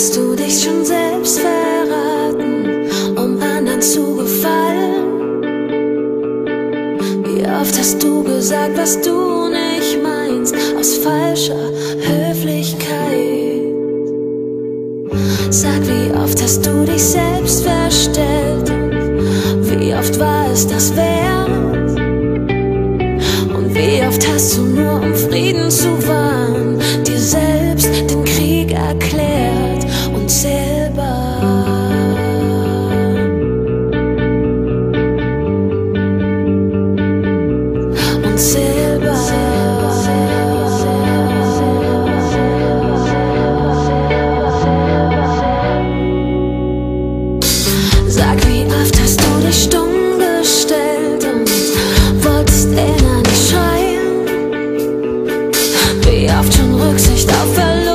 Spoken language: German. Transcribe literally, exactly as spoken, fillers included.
Hast du dich schon selbst verraten, um anderen zu gefallen? Wie oft hast du gesagt, was du nicht meinst, aus falscher Höflichkeit? Sag, wie oft hast du dich selbst verstellt? Wie oft war es das wert? Und wie oft hast du nur, um Frieden zu wahren, dir selbst den Krieg erklärt und selber und selber Sag, wie oft hast du dich stumm gestellt und wolltest innerlich schreien? Wie oft schon Rücksicht auf Verlust